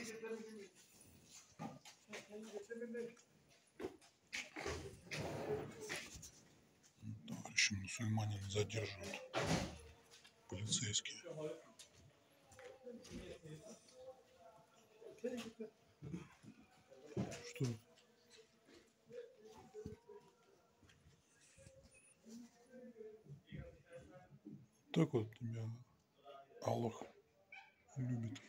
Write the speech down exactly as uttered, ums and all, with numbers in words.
Товарищи мусульмане задерживают полицейские. Что? Так вот тебя Аллах любит.